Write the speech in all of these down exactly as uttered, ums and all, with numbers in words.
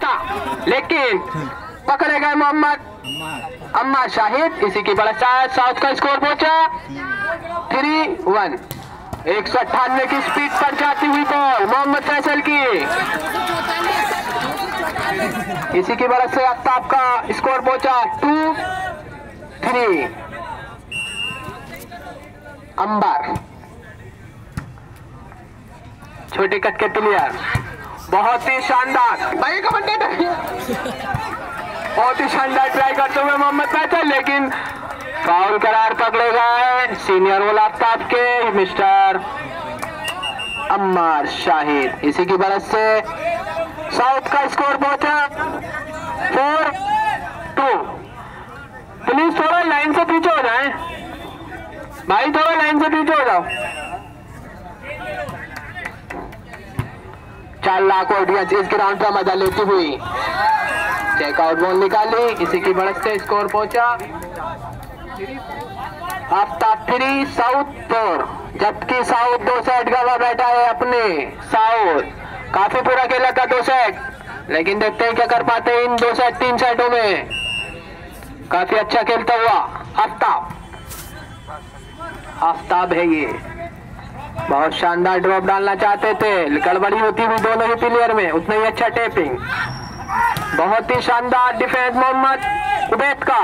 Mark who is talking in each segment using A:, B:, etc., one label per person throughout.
A: पहुंचा, लेकिन पकड़े गए मोहम्मद अम्मा शाहिद। इसी की बड़ा साउथ का स्कोर पहुंचा थ्री वन। एक सौ अट्ठानवे की स्पीड पर जाती हुई बॉल मोहम्मद फैसल की। इसी की वजह से आफ्ताब का स्कोर पहुंचा टू थ्री। अंबर छोटे कट के प्लेयर, बहुत ही शानदार भाई कमेंटेटर, बहुत ही शानदार ट्राई करते हुए मोहम्मद फैसल, लेकिन फाउल करार पकड़े गए सीनियर रोल आफ्ताब के मिस्टर अम्मार शाहिद। इसी की वजह से साउथ का स्कोर पहुंचा फोर टू। प्लीज थोड़ा लाइन से पीछे हो जाए भाई, थोड़ा लाइन से पीछे हो जाओ। चार लाख ऑडियंस इस ग्राउंड का मजा लेती हुई चेकआउट बॉल निकाली। इसी की बढ़त से स्कोर पहुंचा आफ्ताब थ्री साउथ फोर, जबकि साउथ दो सेट गवा बैठा है अपने। साउथ काफी पूरा खेला था दो सेट, लेकिन देखते हैं क्या कर पाते हैं इन दो सेट तीन सेटों में। काफी अच्छा खेलता हुआ आफ्ताब, आफ्ताब है ये, बहुत शानदार ड्रॉप डालना चाहते थे, गड़बड़ी होती हुई दोनों ही प्लेयर में। उतना ही अच्छा टेपिंग, बहुत ही शानदार डिफेंस मोहम्मद उबैद का।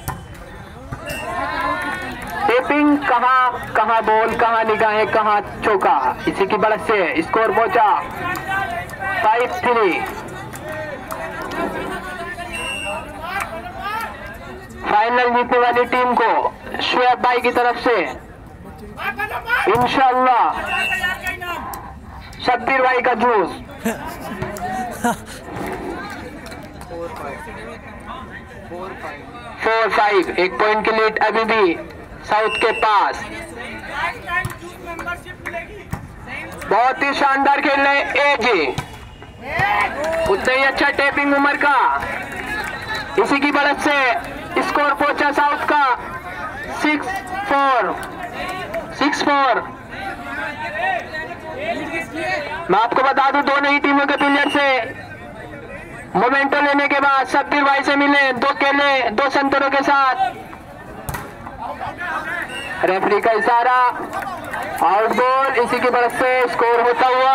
A: टेपिंग कहां कहां बॉल, कहां निगाहें, कहां चौका। इसी की बढ़त से स्कोर पहुंचा फाइव थ्री। फाइनल जीतने वाली टीम को शुएब भाई की तरफ से इंशाअल्लाह शब्बीर भाई का जूस। फोर फाइव, एक पॉइंट की लीड अभी भी साउथ के पास। बहुत ही शानदार खेल रहे एजे, उतना ही अच्छा टेपिंग उमर का। इसी की बढ़त से स्कोर पहुंचा साउथ का सिक्स फोर सिक्स फोर। मैं आपको बता दूं दोनों ही टीमों के प्लेयर से मोमेंटो लेने के बाद शब्बीर भाई से मिले दो केले दो संतरों के साथ। रेफरी का इशारा, आउट बॉल। इसी की वजह से स्कोर होता हुआ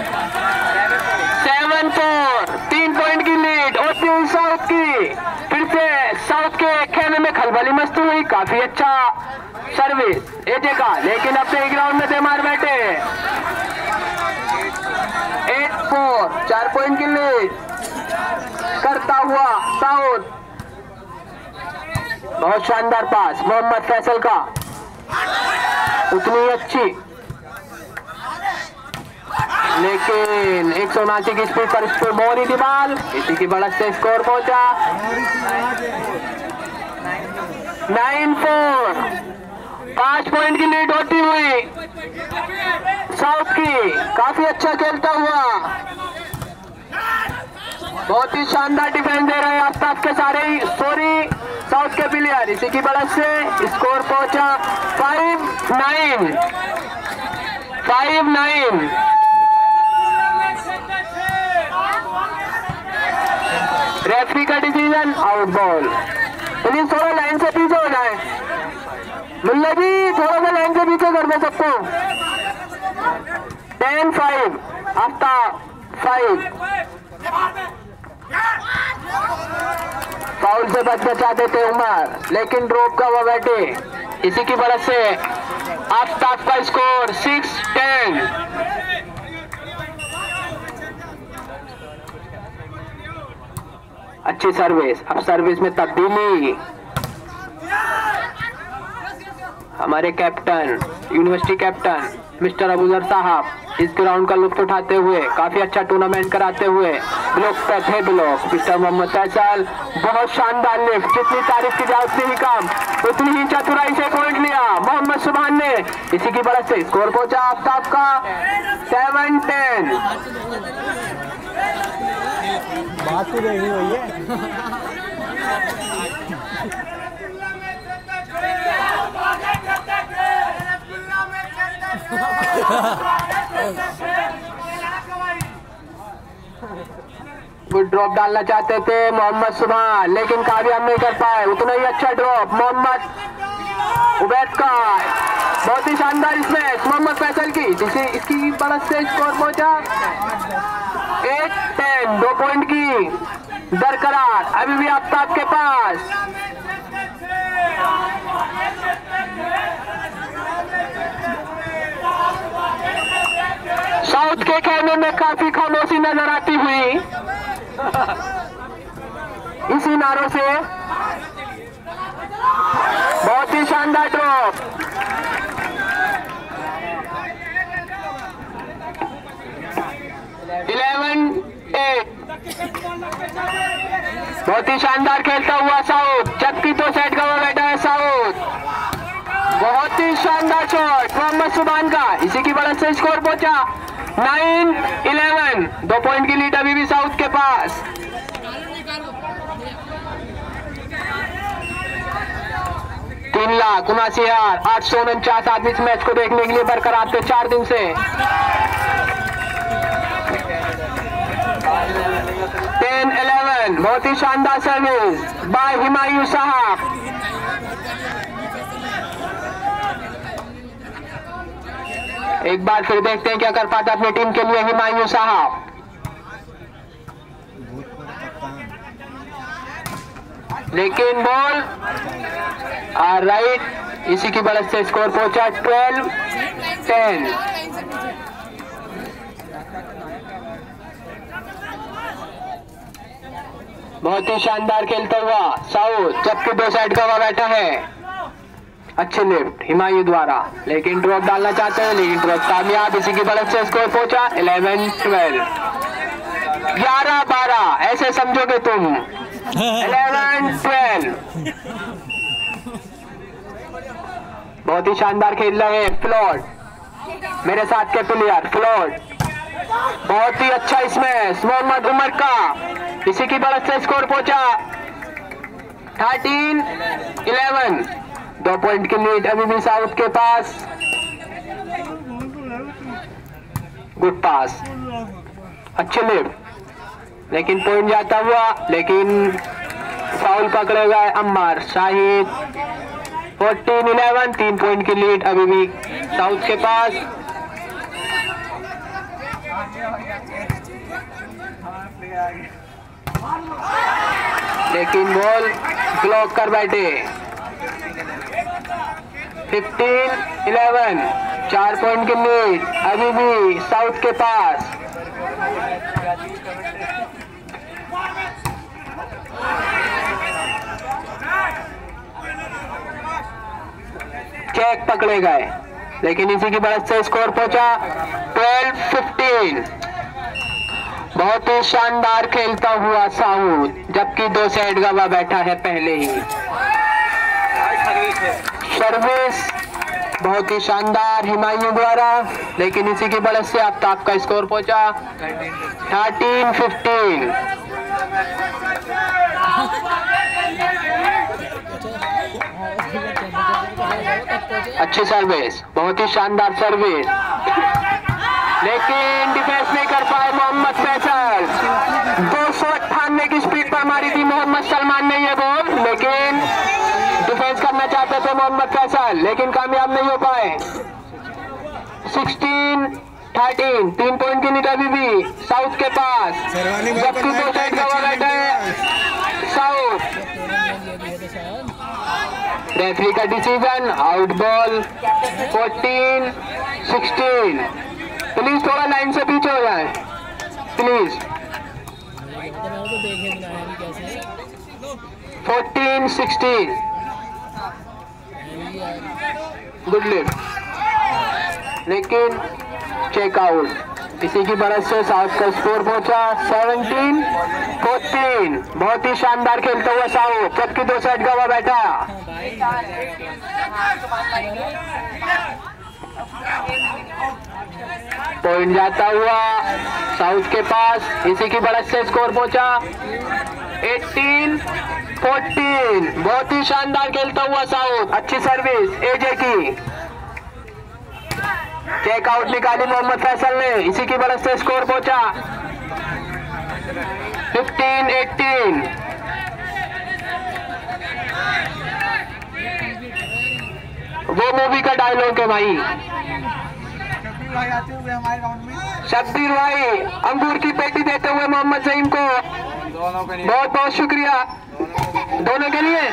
A: सेवन फोर, तीन पॉइंट की लीड होती हुई साउथ की। फिर से साउथ के खेमे में खलबली मस्ती हुई, काफी अच्छा सर्विस एजे का, लेकिन अपने ग्राउंड में दे मार बैठे। एट फोर, चार पॉइंट की लीड करता हुआ साउथ। बहुत शानदार पास मोहम्मद फैसल का, उतनी अच्छी, लेकिन एक सौ उनासी की स्पीड पर स्कोर बॉल ही दीवाल। इसी की बढ़त से स्कोर पहुंचा नाइन फोर। पांच पॉइंट की लीड होती हुई साउथ की, काफी अच्छा खेलता हुआ, बहुत ही शानदार डिफेंस दे रहे हैं आफ्ताब के सारे ही सॉरी साउथ के प्लेयर। इसी की बढ़त से स्कोर पहुंचा five nine five nine. Referee का डिसीजन आउट बॉल। प्लीज थोड़ा लाइन से पीछे हो जाए, मुल्ला जी थोड़ा सा लाइन से पीछे कर दो सबको। Ten five, Aftab five. Foul से बचना चाहते थे उमर, लेकिन ड्रॉप का वो बैठे। इसी की वजह से आफ्ताब का स्कोर सिक्स टेन। अच्छी सर्विस, अब सर्विस में तब्दीली। हमारे captain, university captain mister Abuzar साहब इस ग्राउंड का लुत्फ उठाते हुए, काफी अच्छा टूर्नामेंट कराते हुए ब्लॉक पे थे। ब्लॉक मिस्टर मोहम्मद फैसल, बहुत शानदार लिफ्ट, जितनी तारीफ की जाए उतनी ही काम, उतनी ही चतुराई से पॉइंट लिया मोहम्मद सुभान ने। इसी की वजह से स्कोर पहुंचा आफ्ताब का सेवन टेन।
B: बात तो नहीं हुई है।
A: गुड ड्रॉप डालना चाहते थे मोहम्मद सुभान, लेकिन कामयाब नहीं कर पाए। उतना ही अच्छा ड्रॉप मोहम्मद उबैद का, बहुत ही शानदार स्मैश मोहम्मद फैसल की, जिसे इसकी बढ़त से स्कोर पहुंचा एट टेन। दो पॉइंट की दरकरार अभी भी आफ्ताब के पास। साउथ के खेमे में काफी खामोशी नजर आती हुई इसी नारों से बहुत ही शानदार ड्रॉप। इलेवन एट, बहुत ही शानदार खेलता हुआ साउथ, जबकि दो सेट का वो बैठा है साउथ। बहुत ही शानदार शॉट मोहम्मद सुभान का, इसी की वजह से स्कोर पहुंचा नाइन इलेवन। दो पॉइंट की लीड अभी भी साउथ के पास। तीन लाख उनासी हजार आठ सौ उनचास आदमी इस मैच को देखने के लिए बरकरार थे चार दिन से। टेन इलेवन, बहुत ही शानदार सर्विस बाय हिमायू साहब। एक बार फिर देखते हैं क्या कर पाता अपनी टीम के लिए हिमायू साहब। लेकिन बॉल राइट, इसी की वजह से स्कोर पहुंचा ट्वेल्व टेन। बहुत ही शानदार खेलता हुआ साउथ, जबकि दो साइड का हुआ बैठा है। अच्छे लिफ्ट हिमायू द्वारा, लेकिन ड्रॉप डालना चाहते हैं, लेकिन ड्रॉप कामयाब, इसी की वजह से स्कोर पहुंचा इलेवन ट्वेल्व। ग्यारह बारह ऐसे समझोगे तुम। इलेवन ट्वेल्व, बहुत ही शानदार खेल रहे हैं फ्लोट, मेरे साथ के प्लेयर फ्लोट। बहुत ही अच्छा स्मैश मोहम्मद उमर का, इसी की वजह से स्कोर पहुंचा थर्टीन इलेवन। दो पॉइंट की लीड अभी भी साउथ के पास। गुड पास, अच्छे लिफ्ट, लेकिन पॉइंट जाता हुआ, लेकिन फाउल पकड़े गए अम्मार शाहिद। फोर्टीन इलेवन, तीन पॉइंट की लीड अभी भी साउथ के पास। लेकिन बॉल ब्लॉक कर बैठे। फिफ्टीन इलेवन, चार पॉइंट की लीड अभी भी साउथ के पास। चेक पकड़े गए, लेकिन इसी की वजह से स्कोर पहुंचा ट्वेल्व फिफ्टीन। बहुत ही शानदार खेलता हुआ साउथ, जबकि दो साइड गवा बैठा है पहले ही। सर्विस बहुत ही शानदार हिमायू द्वारा, लेकिन इसी की वजह से आफ्ताब का स्कोर पहुंचा थर्टीन फिफ्टीन। अच्छी सर्विस, बहुत ही शानदार सर्विस, लेकिन डिफेंस नहीं कर पाए मोहम्मद फैसल। दो सौ अट्ठानवे की स्पीड पर मारी थी मोहम्मद सलमान ने ये बॉल, लेकिन डिफेंस करना चाहते थे मोहम्मद फैसल, लेकिन कामयाब नहीं हो पाए। सिक्सटीन थर्टीन, तीन पॉइंट की लीड अभी भी साउथ के पास, जबकि दो साइड का बैठा है साउथ। रेफरी का decision out ball fourteen sixteen. Please थोड़ा लाइन से पीछे हो जाए please. Fourteen sixteen, good lift, लेकिन चेकआउट, इसी की वजह से साउथ का स्कोर पहुंचा सेवनटीन फोर्टीन। बहुत ही शानदार खेलता हुआ साउथ, जबकि दो साइड का हुआ बैठा। पॉइंट जाता हुआ साउथ के पास, इसी की वजह से स्कोर पहुंचा एटीन फोर्टीन। बहुत ही शानदार खेलता हुआ साउथ, अच्छी सर्विस एजे की, चेकआउट निकाली मोहम्मद फैसल ने, इसी की वजह से स्कोर पहुंचा फिफ्टीन एटीन। वो मूवी का डायलॉग है भाई। शब्बीर भाई अंगूर की पेटी देते हुए मोहम्मद सईम को बहुत बहुत शुक्रिया दोनों के लिए।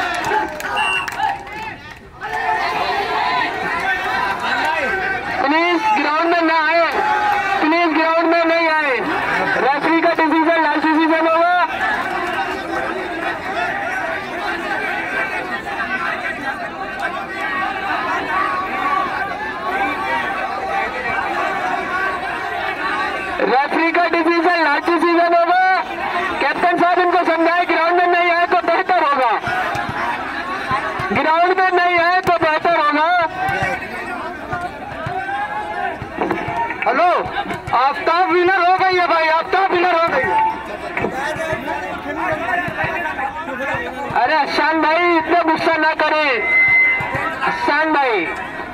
A: प्लीज ग्राउंड में ना आए, प्लीज ग्राउंड में नहीं आए। रेफरी का डिसीजन लास्ट डिसीजन होगा। रेफरी का डिसीजन लास्ट डिसीजन होगा। कैप्टन साहब इनको समझाए ग्राउंड में नहीं आए तो बेहतर होगा, ग्राउंड में नहीं आए तो बेहतर होगा। हेलो, आफ्ताब विनर हो गई है भाई, आफ्ताब विनर हो गई। अरे हसन भाई इतना गुस्सा ना करें, हसन भाई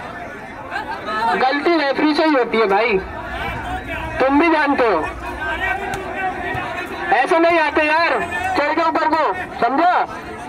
A: गलती रेफरी से ही होती है भाई, तुम भी जानते हो। ऐसे नहीं आते यार, चढ़ के ऊपर को, समझो।